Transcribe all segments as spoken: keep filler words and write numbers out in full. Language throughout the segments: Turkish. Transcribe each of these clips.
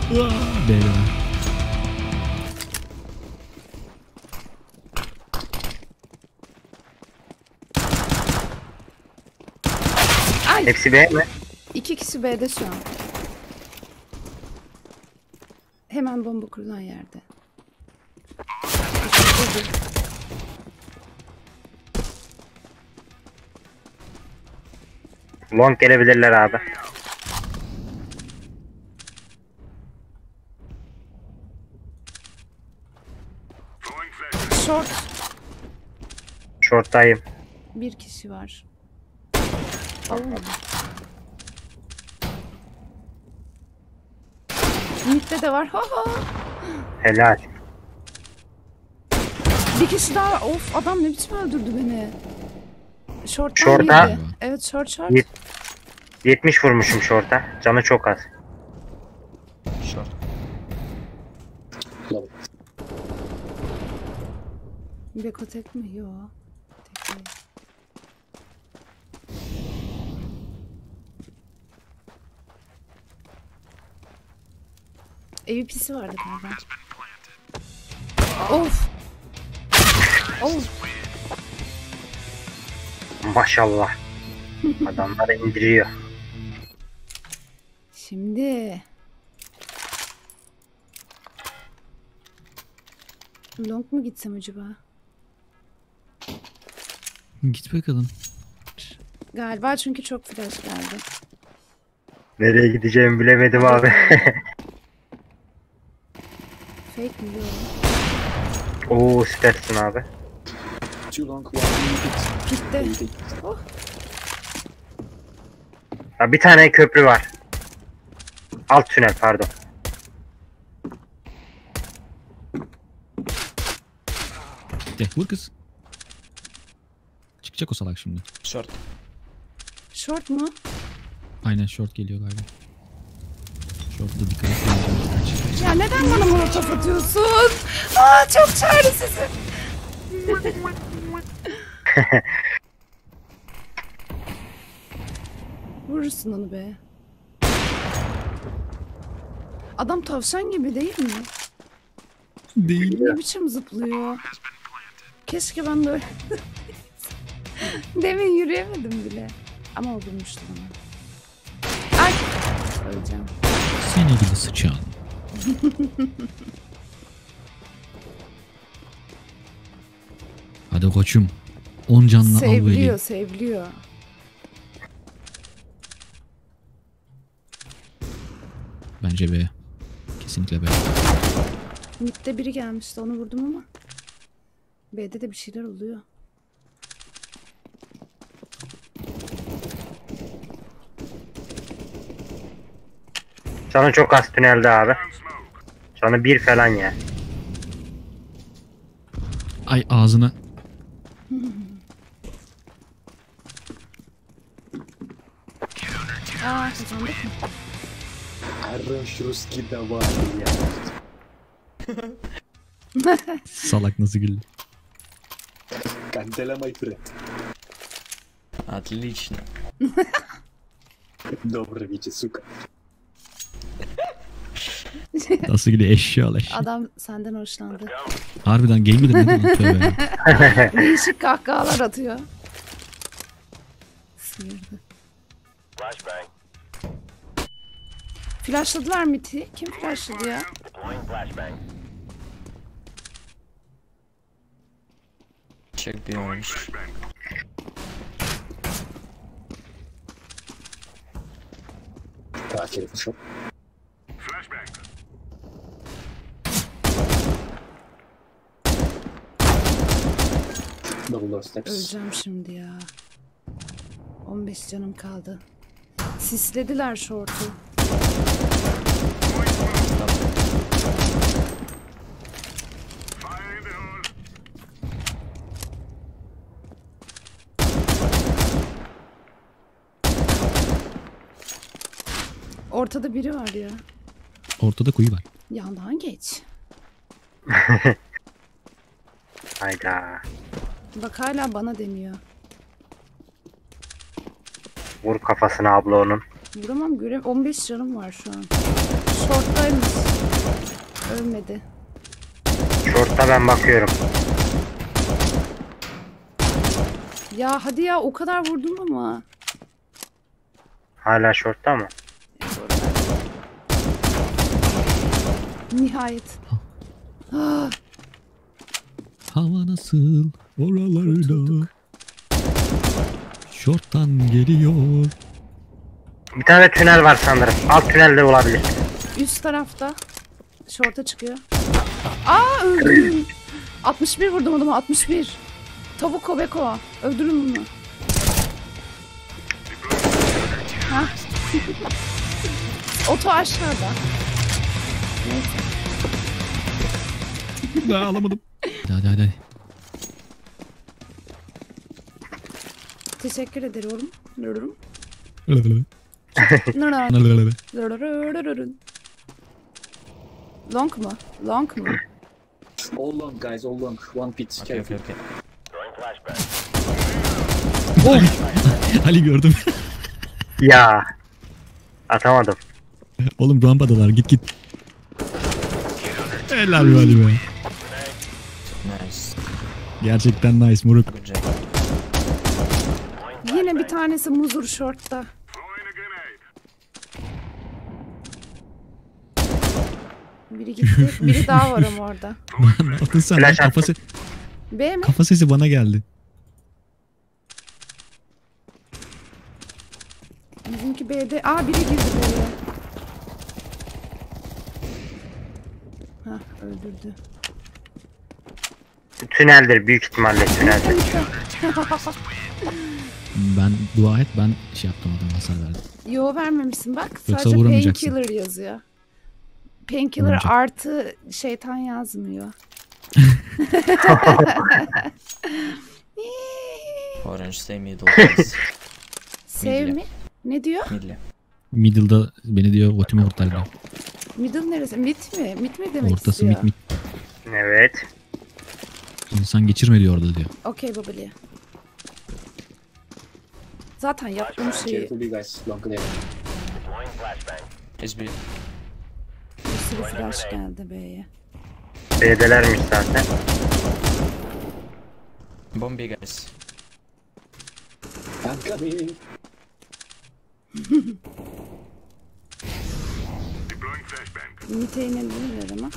B'de. Ay. Hepsi B mi? İki kişi B'de şu an. Hemen bomba kurulan yerde. Long gelebilirler abi. Short. Short'tayım. Bir kişi var. Oo. Mid'de de var. Ha ha. Helal. Bir kişi daha var. Of, adam ne biçim öldürdü beni. Short'tan Short'a- yedi. Evet, short short. Yet- yetmiş vurmuşum short'a. Canı çok az. Short. Beko tek mi? Yo. Tek değil. A W P'si vardı galiba. Of. Of. Maşallah. Adamları indiriyor. Şimdi. Long mu gitsem acaba? Git bakalım. Galiba, çünkü çok flash geldi. Nereye gideceğimi bilemedim abi. Fake mi? Yok. Oo, süpersin abi. Too long, one minute. Gitti. Oh. Ya bir tane köprü var. Alt tünel pardon. De vur kız. Çıkacak o salak şimdi. Short. Short mu? Aynen short geliyor galiba. Short'ta dikkat et. Kaç. Ya neden bana molotof atıyorsun? Aa, çok çaresizim. Vurursun onu be. Adam tavşan gibi değil mi? Değil. Ne biçim zıplıyor? Keşke ben de öyle... Demin yürüyemedim bile. Ama o bulmuştu bana. Ay! Öleceğim. Seni gidi sıçan. Hadi koçum. On canlı al Sevliyor, böyle. sevliyor. Bence B. Kesinlikle B. Mid'de biri gelmişti, onu vurdum ama. B'de de bir şeyler oluyor. Canı çok az tünelde abi. Canı bir falan ya. Ay ağzına. Aa, kazandık mı? Хорош русский давай, я. Salak nasıl güldü. Кантеля, my friend. Отлично. Добрый Витя, сука. Nasıl gülüyor eşya eşya. Adam senden hoşlandı. Harbiden gay midir ne lan tövbe. Değişik kahkahalar atıyor. Sıyırdı. Flashladılar miti. Kim flashladı ya? Check the orange. Так, я пошел. Double steps. Öleceğim şimdi ya. on beş canım kaldı. Sislediler short'u. Ortada biri var ya. Ortada kuyu var. Yandan geç. Hayda. Bak hala bana demiyor. Vur kafasına abla onun. Vuramam, görem. on beş canım var şu an. Short'taymış. Ölmedi. Short'ta ben bakıyorum. Ya hadi ya, o kadar vurdum ama. Hala short'ta mı? Nihayet. Ah, Hava nasıl oralarda? Şorttan geliyor. Bir tane tünel var sanırım. Alt tünelde olabilir. üst tarafta. Short'a çıkıyor. Aa, öldüm. altmış bir vurdum adamı, altmış bir. Tavuk o Beko. Öldürün bunu. Hah. Oto aşağıda. Neyse. Daha alamadım. Hadi hadi hadi. Teşekkür ederim. Yorum. Hadi. Long mu? Long mu? All long guys, all long. One pit. Okay, Careful. okay, okay. Ali gördüm. Ya. Atamadım. Oğlum rampadalar, git git. Helal be Ali be. Nice. Gerçekten nice moruk. Good job. Yine bir tanesi muzur short'ta. Biri gitti. Biri daha var ama orada. Ne yaptın sen? Flash Kafa, se- B mi? kafa sesi bana geldi. Bizimki B'de. Aa, biri girdi B'ye. Hah, öldürdü. Tüneldir büyük ihtimalle tüneldir. Ben dua et, ben şey yaptım, adam hasar verdim. Yo, vermemişsin bak. Yoksa Sadece vuramayacaksın. painkiller yazıyor. Painkiller Vuramayacak. artı şeytan yazmıyor. Orange stay middle please. Save Mid'le. mi? Ne diyor? Mid'le. Middle'da beni diyor, Votimi kurtar diyor. Middle neresi? Mid mi? Mid mi demek Ortası istiyor? mid mid. Evet. İnsan geçirme diyor orada diyor. Okey babali. Zaten yaptığım şeyi Careful you guys. Long clear. S B. bir sürü flash geldi B'ye. B'delermiş zaten. Bomb B guys. I'm coming. Mid'e inebilirler ama.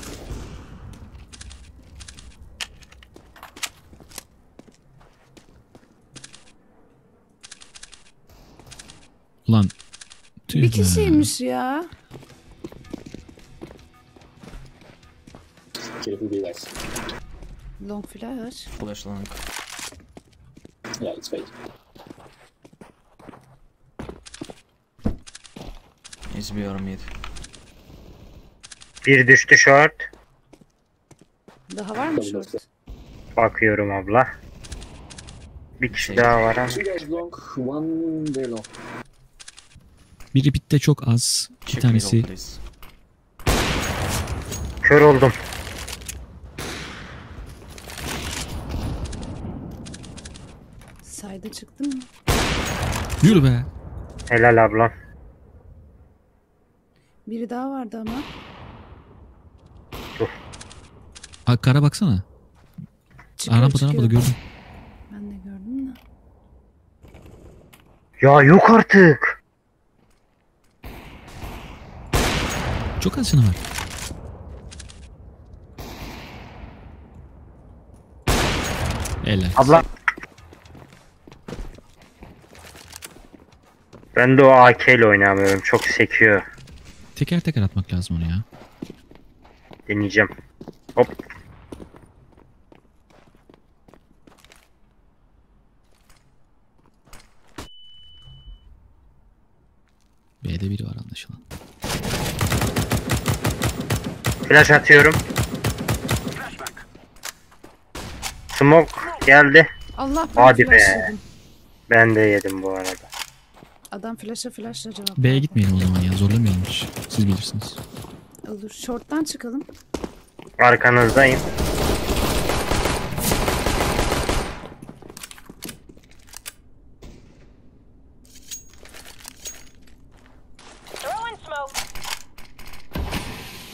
Ulan tüh Bir be. kişiymiş ya. Careful you guys. Long flash. Flash long. Yeah, it's fake. S B or mid. Bir düştü short. Daha var mı short? Bakıyorum abla. Bir kişi daha var ama. Two guys long, one very long. Bir repeat'te çok az. Bir Check tanesi middle please. Kör oldum. Sayda çıktı mı? yürü be. Helal ablam. Biri daha vardı ama. Aa, kara baksana. Çıkıyor, Rampada çıkıyor. rampada gördüm. Ben de gördüm de. Ya yok artık. Çok az canı var. Helal. Abla. Ben de o A K ile oynamıyorum. Çok sekiyor. Teker teker atmak lazım onu ya. Deneyeceğim. Hop. B'de biri var anlaşılan. Flash atıyorum. Smoke geldi. Allah, ben Hadi flash be. yedim. Ben de yedim bu arada. Adam flash'a flash'la cevap B'ye verdi. gitmeyelim o zaman ya, zorlamayalım hiç. Siz bilirsiniz. Olur. Short'tan çıkalım. Arkanızdayım.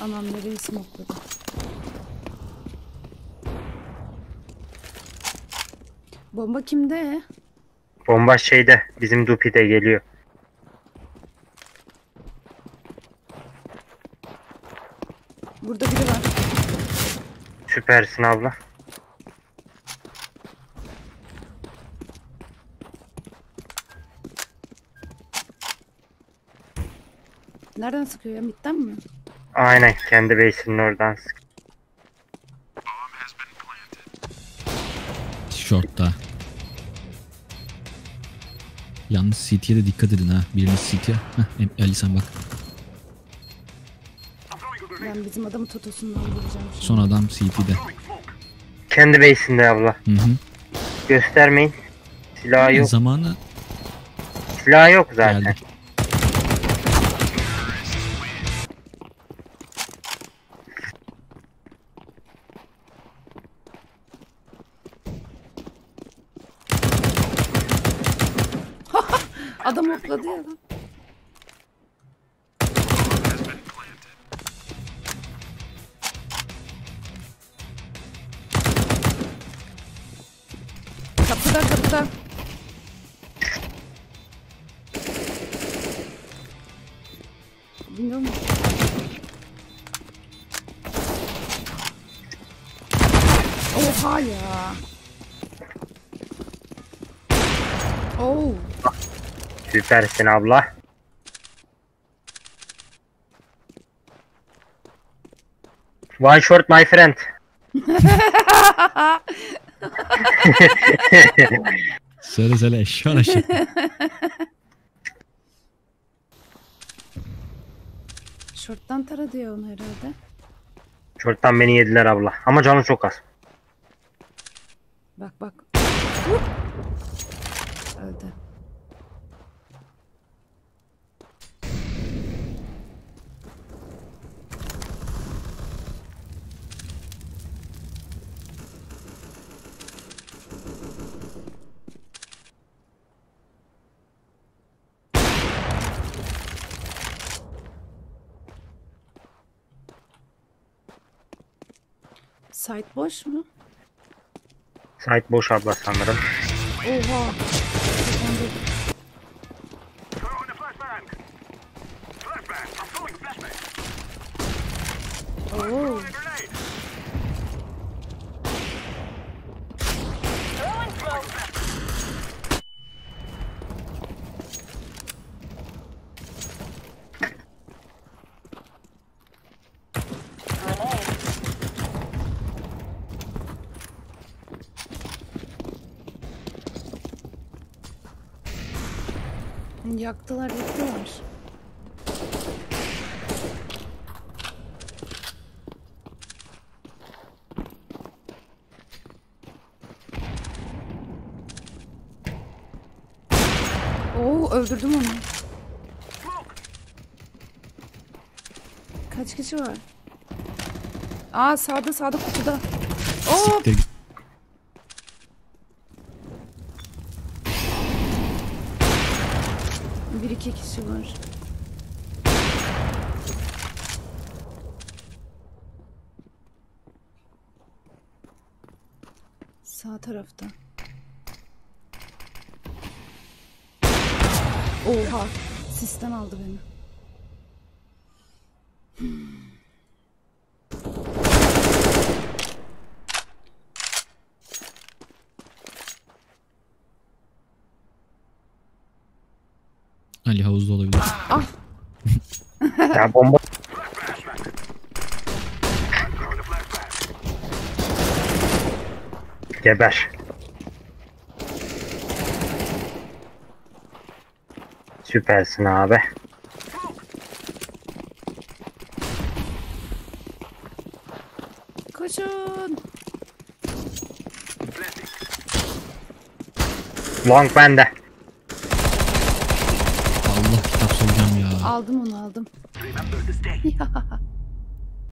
Anam nereyi smokladı. Bomba kimde? Bomba şeyde. Bizim Dupi'de geliyor. Burada biri var. Süpersin abla. Nereden sıkıyor ya? Midden mi? Aynen kendi base'inin oradan sık. Short'ta. Yalnız C T'ye de dikkat edin ha. Biriniz C T'ye. Heh, Ali sen bak. Ben bizim adamı totosundan vuracağım şimdi. Son adam C T'de. Kendi base'inde abla. Hı hı. Göstermeyin. Silahı yok. Zamanı Silahı yok zaten. geldi. Adam hopladı ya lan. Kapıda kapıda. Bilmiyorum. Oha ya. Oh. Süpersin abla. One short my friend. Söyle söyle eşşoğun eşek. Şorttan tara diyor onu herhalde. Short'tan beni yediler abla. Ama canı çok az. Bak bak. Öldü. Site boş mu? Site boş abla sanırım. Oha. Oo. Yaktılar yaktılar. Oo öldürdüm onu. Kaç kişi var? Aa sağda sağda kutuda. Oo Siktir git. bir iki kişi var. Sağ tarafta. Oha. Sisten aldı beni. Ali havuzda olabilir. Ya bomba. Geber. Süpersin abi. Koşun. Long bende. Allah kitap soracağım ya. Aldım onu aldım. Ya.